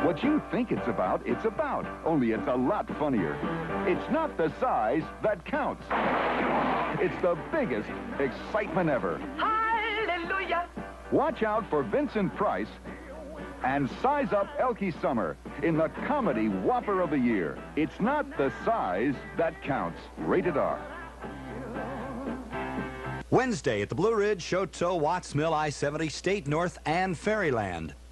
What you think it's about, only it's a lot funnier. It's not the size that counts. It's the biggest excitement ever. Hallelujah! Watch out for Vincent Price and Size Up Elkie Summer in the comedy whopper of the year. It's not the size that counts. Rated R. Wednesday at the Blue Ridge, Choteau, Watts Mill, I-70, State North, and Fairyland.